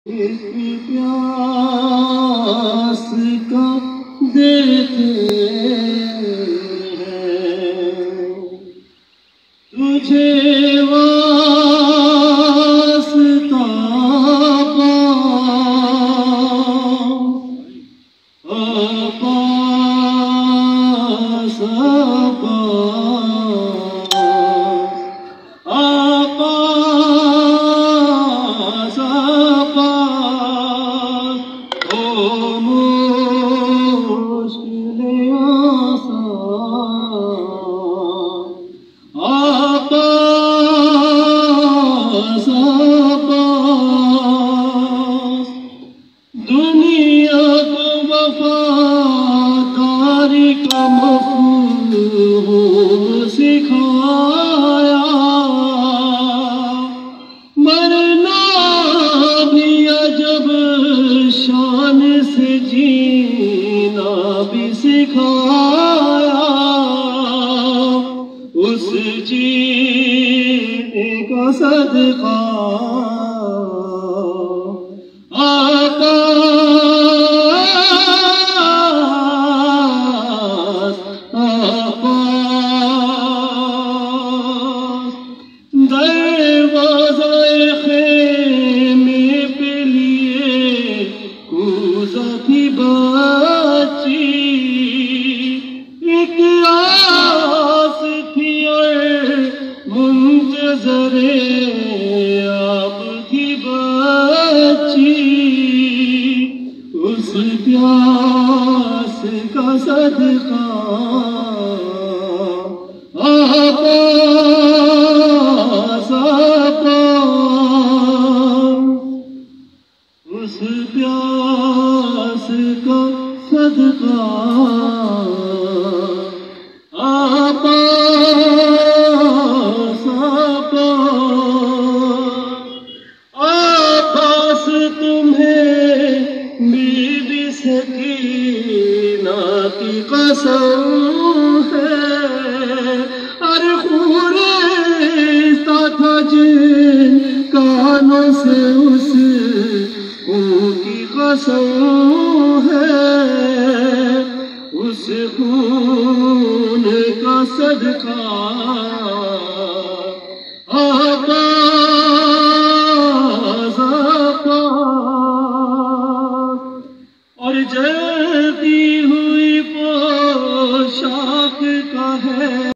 اس پیاس کا دیتے ہیں تجھے واسطہ دنیا کو وفاداری کا مفہوم سکھایا مرنا بھی عجب شان سے جینا بھی سکھایا اس جینے کا صدقہ اس پیاس کا صدقہ اس پیاس کا صدقہ سکینہ کی قسم ہے اور خورشتا تھا جن کانوں سے اس خون کی قسم ہے اس خون کا صدقہ